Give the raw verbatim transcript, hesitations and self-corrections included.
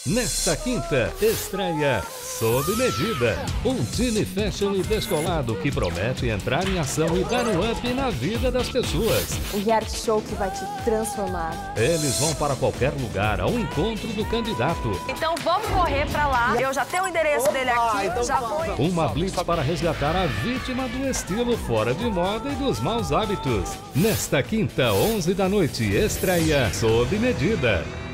Nesta quinta, estreia Sob Medida. Um time fashion e descolado que promete entrar em ação e dar um up na vida das pessoas. Um reality show que vai te transformar. Eles vão para qualquer lugar ao encontro do candidato. Então vamos correr pra lá. Eu já tenho o endereço dele aqui, então já vamos. vou... Uma blitz para resgatar a vítima do estilo fora de moda e dos maus hábitos. Nesta quinta, onze da noite, estreia Sob Medida.